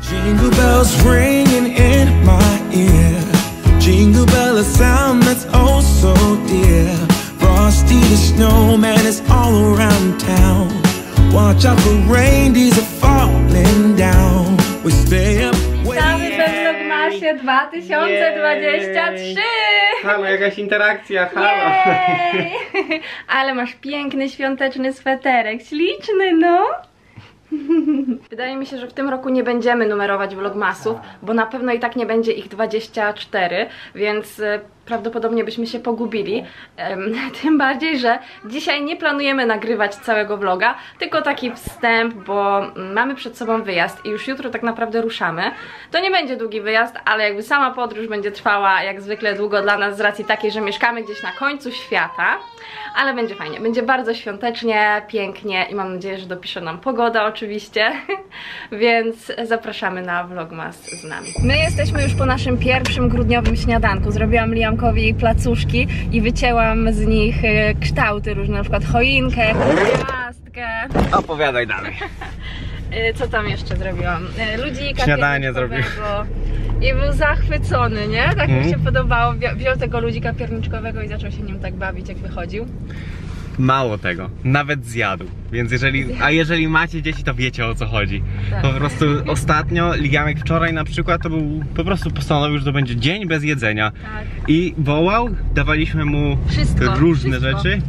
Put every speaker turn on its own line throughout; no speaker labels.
Jingle bells ringing in my ear. Jingle bell, a sound that's oh so dear. Frosty the snowman is all around town. Watch out for reindeers are falling down. We stay up.
Witamy we Vlogmasie 2023!
Halo, jakaś interakcja, halo!
Ale masz piękny świąteczny sweterek, śliczny, no! Wydaje mi się, że w tym roku nie będziemy numerować vlogmasów, bo na pewno i tak nie będzie ich 24, więc prawdopodobnie byśmy się pogubili. Tym bardziej, że dzisiaj nie planujemy nagrywać całego vloga, tylko taki wstęp, bo mamy przed sobą wyjazd i już jutro tak naprawdę ruszamy. To nie będzie długi wyjazd, ale jakby sama podróż będzie trwała jak zwykle długo dla nas z racji takiej, że mieszkamy gdzieś na końcu świata, ale będzie fajnie, będzie bardzo świątecznie, pięknie i mam nadzieję, że dopisze nam pogoda oczywiście, więc zapraszamy na vlogmas z nami. My jesteśmy już po naszym pierwszym grudniowym śniadanku. Zrobiłam Liamkowi placuszki i wycięłam z nich kształty różne, na przykład choinkę, gwiazdkę.
Opowiadaj dalej.
Co tam jeszcze zrobiłam? Ludzika
śniadanie zrobił.
I był zachwycony, nie? Tak mi się podobało. Wziął tego ludzika pierniczkowego i zaczął się nim tak bawić, jak wychodził.
Mało tego, nawet zjadł. Więc jeżeli macie dzieci, to wiecie, o co chodzi. Tak. Po prostu ostatnio, Liamek wczoraj na przykład, to był po prostu postanowił, że to będzie dzień bez jedzenia. Tak. I wołał, dawaliśmy mu różne rzeczy.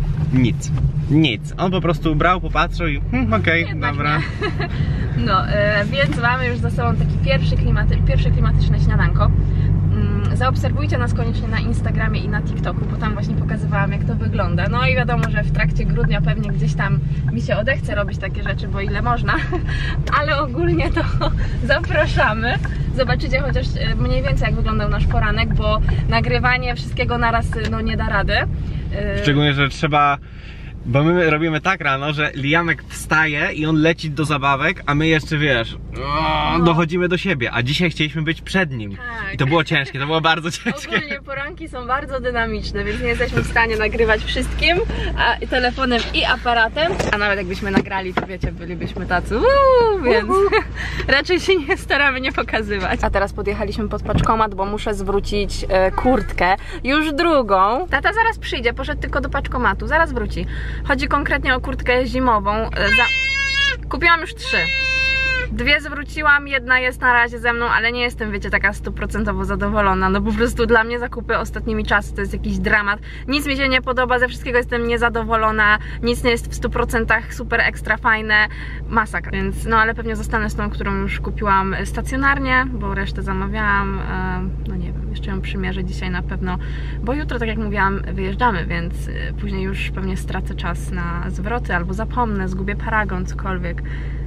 Nic. On po prostu brał, popatrzył i okej, dobra.
No, więc mamy już za sobą taki pierwsze klimatyczne śniadanko. Zaobserwujcie nas koniecznie na Instagramie i na TikToku, bo tam właśnie pokazywałam, jak to wygląda. No i wiadomo, że w trakcie grudnia pewnie gdzieś tam mi się odechce robić takie rzeczy, bo ile można. Ale ogólnie to zapraszamy. Zobaczycie chociaż mniej więcej, jak wyglądał nasz poranek, bo nagrywanie wszystkiego naraz no nie da rady.
Szczególnie, że trzeba... Bo my robimy tak rano, że Liamek wstaje i on leci do zabawek, a my jeszcze, wiesz, dochodzimy do siebie, a dzisiaj chcieliśmy być przed nim. Tak. I to było ciężkie, to było bardzo ciężkie.
Ogólnie poranki są bardzo dynamiczne, więc nie jesteśmy w stanie nagrywać wszystkim, telefonem i aparatem. A nawet jakbyśmy nagrali, to wiecie, bylibyśmy tacy, więc raczej się nie staramy nie pokazywać. A teraz podjechaliśmy pod paczkomat, bo muszę zwrócić kurtkę, już drugą. Tata zaraz przyjdzie, poszedł tylko do paczkomatu, zaraz wróci. Chodzi konkretnie o kurtkę zimową. Kupiłam już 3. 2 zwróciłam, jedna jest na razie ze mną, ale nie jestem, wiecie, taka 100% zadowolona. No po prostu dla mnie zakupy ostatnimi czasy to jest jakiś dramat. Nic mi się nie podoba, ze wszystkiego jestem niezadowolona. Nic nie jest w 100% super ekstra fajne. Masakra. Więc no ale pewnie zostanę z tą, którą już kupiłam stacjonarnie, bo resztę zamawiałam. No nie wiem, jeszcze ją przymierzę dzisiaj na pewno, bo jutro, tak jak mówiłam, wyjeżdżamy, więc później już pewnie stracę czas na zwroty albo zapomnę, zgubię paragon, cokolwiek.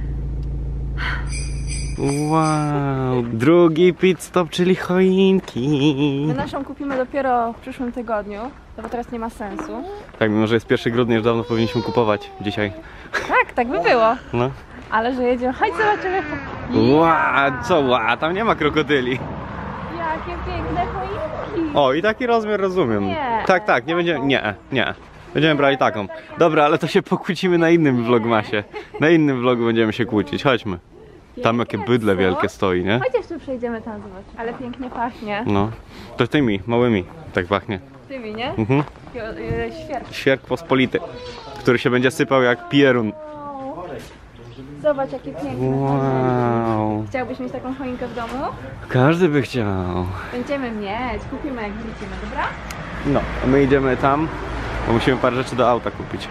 Wow, drugi pit stop, czyli choinki.
My naszą kupimy dopiero w przyszłym tygodniu, bo teraz nie ma sensu.
Tak, mimo że jest 1 grudnia, już dawno powinniśmy kupować dzisiaj.
Tak by było. No. Ale że jedziemy, chodź zobaczymy.
Tam nie ma krokodyli.
Jakie piękne choinki.
O, i taki rozmiar rozumiem.
Nie.
Tak, nie będziemy, nie. Będziemy brali taką. Dobra, ale to się pokłócimy na innym vlogmasie. Na innym vlogu będziemy się kłócić, chodźmy. Tam jakie bydle wielkie stoi, nie?
Chodź jeszcze przejdziemy tam, zobacz. Ale pięknie pachnie.
No, to tymi, małymi, tak pachnie.
Tymi, nie? Świerk.
Świerk pospolity, który się będzie sypał jak pierun.
Zobacz, jakie piękne.
Wow.
Chciałbyś mieć taką choinkę w domu?
Każdy by chciał.
Będziemy mieć, kupimy jak wrócimy, dobra?
No, a my idziemy tam, bo musimy parę rzeczy do auta kupić.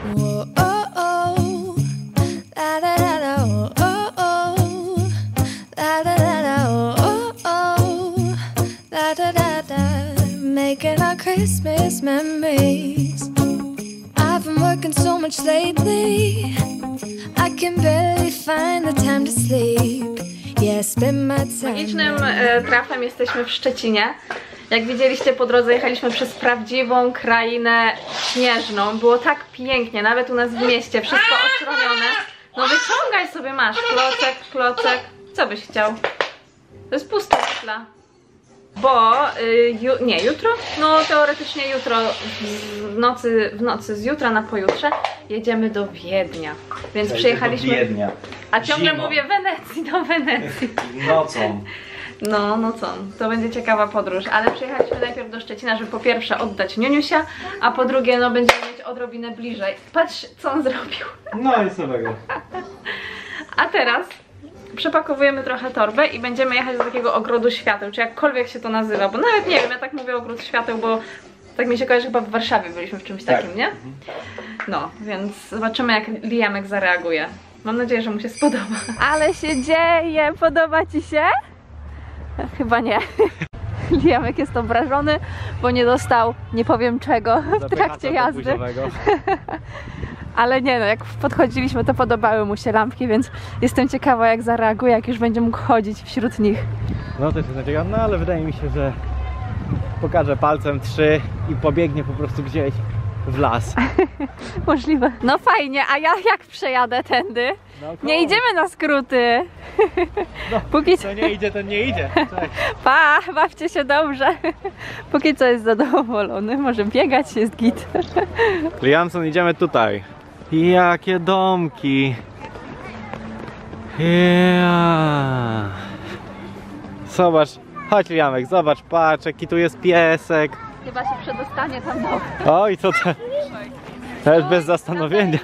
Making our Christmas memories. I've been working so much lately, I can barely find the time to sleep. Yeah, spend my time.
Magicznym trafem jesteśmy w Szczecinie. Jak widzieliście, po drodze jechaliśmy przez prawdziwą krainę śnieżną. Było tak pięknie, nawet u nas w mieście, wszystko ostronione. No wyciągaj sobie, masz klocek. Co byś chciał? To jest pusta szkla. Bo nie, jutro? No teoretycznie jutro w nocy z jutra na pojutrze jedziemy do Wiednia. Więc przyjechaliśmy.
Do Wiednia.
A ciągle
Zimą.
mówię Wenecji, do Wenecji.
Nocą.
No co, to będzie ciekawa podróż, ale przyjechaliśmy najpierw do Szczecina, żeby po pierwsze oddać Niuniusia, a po drugie no będziemy mieć odrobinę bliżej. Patrz co on zrobił.
No i samego.
A teraz przepakowujemy trochę torbę i będziemy jechać do takiego ogrodu świateł, czy jakkolwiek się to nazywa, bo nawet nie wiem, ja tak mówię ogród świateł, bo tak mi się kojarzy, chyba w Warszawie byliśmy w czymś takim, nie? No, więc zobaczymy jak Liamek zareaguje. Mam nadzieję, że mu się spodoba. Ale się dzieje! Podoba ci się? Chyba nie. Liamek jest obrażony, bo nie dostał nie powiem czego w trakcie jazdy. Ale nie no, jak podchodziliśmy, to podobały mu się lampki, więc jestem ciekawa jak zareaguje, jak już będzie mógł chodzić wśród nich.
No też jestem ciekaw, no ale wydaje mi się, że pokaże palcem 3 i pobiegnie po prostu gdzieś w las.
Możliwe. No fajnie, a ja jak przejadę tędy? Nie idziemy na skróty.
No,
Póki
co nie idzie, ten nie idzie. Cześć.
Pa, bawcie się dobrze. Póki co jest zadowolony, może biegać, jest git.
Liamson, idziemy tutaj. Jakie domki. Yeah. Zobacz, chodź Liamek, zobacz, patrz jaki tu jest piesek.
Chyba się przedostanie tam do...
Oj, co to? To jest bez zastanowienia.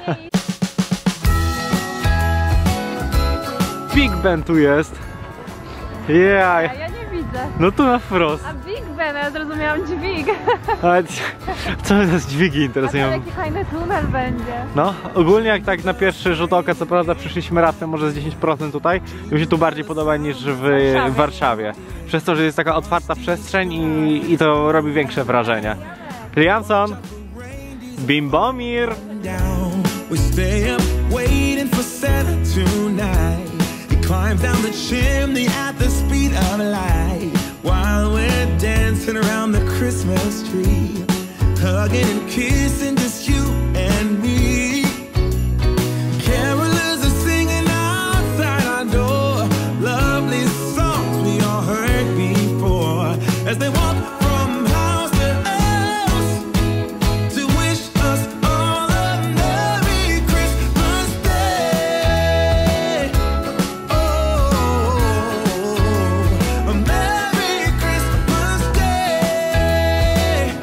Big Ben tu jest.
A
Yeah.
ja nie widzę.
No tu na wprost.
A Big Ben, ja zrozumiałam dźwig.
Ale co mnie za dźwigi
A to
interesują?
jaki fajny tunel będzie.
No, ogólnie jak tak na pierwszy rzut oka, co prawda przyszliśmy raptem może z 10% tutaj, to mi się tu bardziej podoba niż w Warszawie. Przez to, że jest taka otwarta przestrzeń i to robi większe wrażenie. Liamson, Bimbomir.
We stay up waiting for Santa tonight. He climbs down the chimney at the speed of light while we're dancing around the Christmas tree, hugging and kissing just you and me. Carolers are singing outside our door, lovely songs we all heard before as they walk from house to house to wish us all a Merry Christmas Day. Oh, a Merry Christmas Day.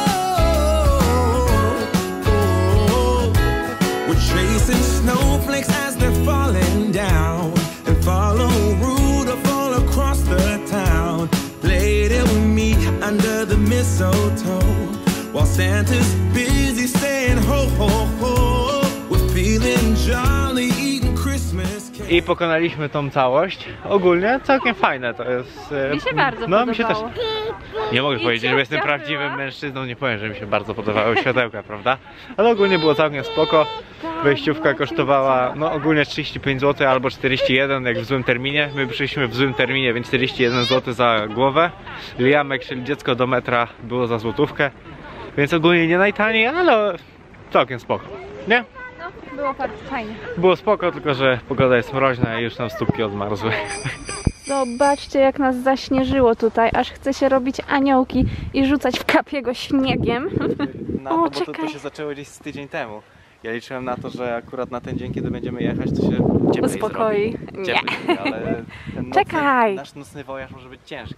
Oh, we're chasing snowflakes as they're falling down and follow Rudolph all across the town. Later we meet under the mistletoe while Santa's busy saying ho ho ho. We're feeling jolly, eating Christmas cake.
I pokonaliśmy tą całość. Ogólnie całkiem fajne to jest.
Mi się bardzo
no, mi się też.
podobało.
Nie mogę
I
powiedzieć, że jestem
ciocia
prawdziwym
była.
mężczyzną, nie powiem, że mi się bardzo podobały światełka, prawda? Ale ogólnie było całkiem spoko. Wejściówka kosztowała, no ogólnie 35 zł albo 41 jak w złym terminie. My przyszliśmy w złym terminie, więc 41 zł za głowę. Liamek, czyli dziecko do metra, było za złotówkę. Więc ogólnie nie najtaniej, ale całkiem spoko, nie?
No, było bardzo fajnie.
Było spoko, tylko że pogoda jest mroźna i już nam stópki odmarzły.
Zobaczcie jak nas zaśnieżyło tutaj, aż chce się robić aniołki i rzucać w Kapiego śniegiem.
Na
O,
to, bo to
czekaj.
się zaczęło gdzieś z tydzień temu. Ja liczyłem na to, że akurat na ten dzień, kiedy będziemy jechać, to się cieplej
Uspokoi.
zrobi.
Nie.
Cieplej, ale ten
Czekaj.
nasz nocny wojaż może być ciężki.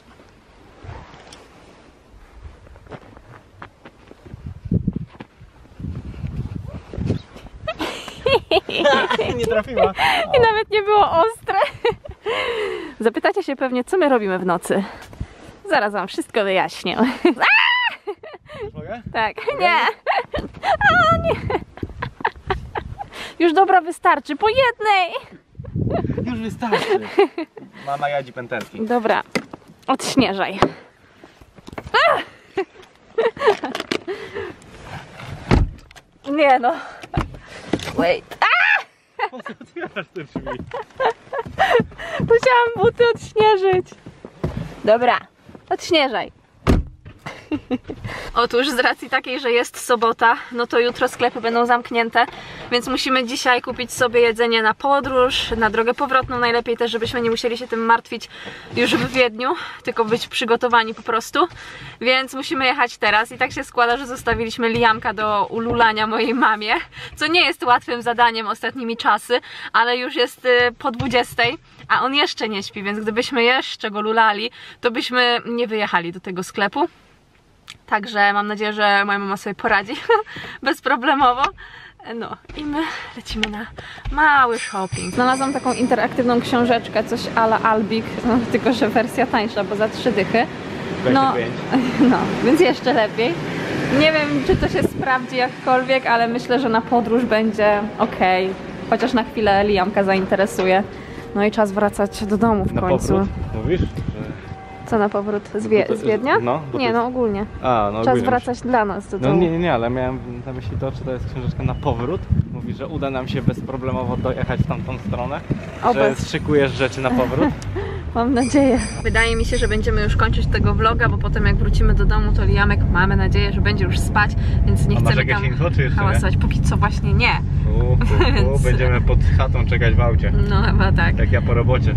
Nie trafiła.
I nawet nie było ostre. Zapytacie się pewnie, co my robimy w nocy. Zaraz wam wszystko wyjaśnię.
Mogę?
Tak, nie. A, nie. Już dobra, wystarczy. Po jednej.
Już wystarczy. Mama jadzi pęterki.
Dobra, odśnieżaj. A! Nie no. Wait.
Po co otwierasz te drzwi?
Musiałam buty odśnieżyć. Dobra, odśnieżaj. Otóż z racji takiej, że jest sobota, no to jutro sklepy będą zamknięte, więc musimy dzisiaj kupić sobie jedzenie na podróż, na drogę powrotną najlepiej też, żebyśmy nie musieli się tym martwić już w Wiedniu, tylko być przygotowani po prostu, więc musimy jechać teraz i tak się składa, że zostawiliśmy Liamka do ululania mojej mamie, co nie jest łatwym zadaniem ostatnimi czasy, ale już jest po 20, a on jeszcze nie śpi, więc gdybyśmy jeszcze go lulali, to byśmy nie wyjechali do tego sklepu. Także mam nadzieję, że moja mama sobie poradzi bezproblemowo. No i my lecimy na mały shopping. Znalazłam taką interaktywną książeczkę, coś a la Albik, no, tylko że wersja tańsza, bo za 3 dychy. No, więc jeszcze lepiej. Nie wiem, czy to się sprawdzi jakkolwiek, ale myślę, że na podróż będzie ok. Chociaż na chwilę Liamka zainteresuje. No i czas wracać do domu w końcu.
Powrót, mówisz?
Co na powrót? Z Wiednia?
No,
nie, no ogólnie.
No,
czas wracać dla nas do domu.
Nie, ale miałem na myśli to, czy to jest książeczka na powrót. Mówi, że uda nam się bezproblemowo dojechać w tamtą stronę. Że szykujesz rzeczy na powrót.
Mam nadzieję. Wydaje mi się, że będziemy już kończyć tego vloga, bo potem jak wrócimy do domu, to Liamek, mamy nadzieję, że będzie już spać, więc nie chcemy tam hałasować. Póki co właśnie nie.
Więc... Będziemy pod chatą czekać w aucie.
No chyba tak.
Jak ja po robocie.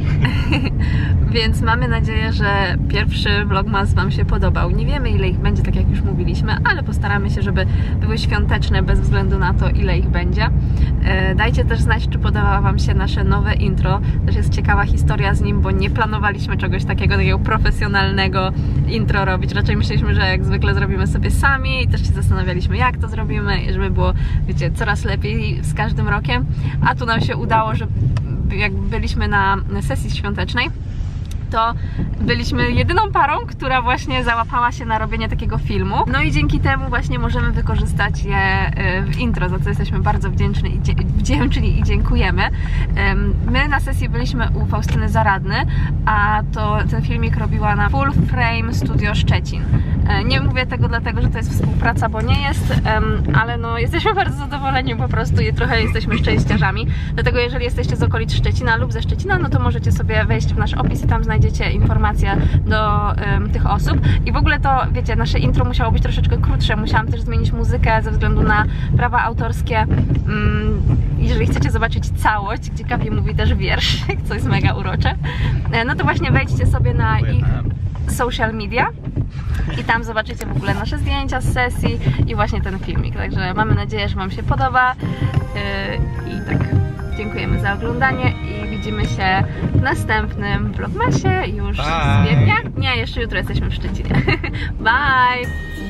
Więc mamy nadzieję, że pierwszy vlogmas wam się podobał. Nie wiemy, ile ich będzie, tak jak już mówiliśmy, ale postaramy się, żeby były świąteczne bez względu na to, ile ich będzie. Dajcie też znać, czy podoba wam się nasze nowe intro. Też jest ciekawa historia z nim, bo nie planowaliśmy czegoś takiego profesjonalnego intro robić. Raczej myśleliśmy, że jak zwykle zrobimy sobie sami i też się zastanawialiśmy, jak to zrobimy, żeby było, wiecie, coraz lepiej z każdym rokiem. A tu nam się udało, że jak byliśmy na sesji świątecznej, to byliśmy jedyną parą, która właśnie załapała się na robienie takiego filmu. No i dzięki temu właśnie możemy wykorzystać je w intro, za co jesteśmy bardzo wdzięczni i dziękujemy. My na sesji byliśmy u Faustyny Zaradny, a to ten filmik robiła na Full Frame Studio Szczecin. Nie mówię tego dlatego, że to jest współpraca, bo nie jest, ale no jesteśmy bardzo zadowoleni po prostu i trochę jesteśmy szczęściarzami. Dlatego jeżeli jesteście z okolic Szczecina lub ze Szczecina, no to możecie sobie wejść w nasz opis i tam znajdziecie informacje do tych osób. I w ogóle to, wiecie, nasze intro musiało być troszeczkę krótsze. Musiałam też zmienić muzykę ze względu na prawa autorskie. Jeżeli chcecie zobaczyć całość, gdzie Kapi mówi też wiersz, co jest mega urocze, no to właśnie wejdźcie sobie na ich social media i tam zobaczycie w ogóle nasze zdjęcia z sesji i właśnie ten filmik. Także mamy nadzieję, że wam się podoba i tak, dziękujemy za oglądanie i widzimy się w następnym vlogmasie już z Wiednia. Nie, jeszcze jutro jesteśmy w Szczecinie. Bye!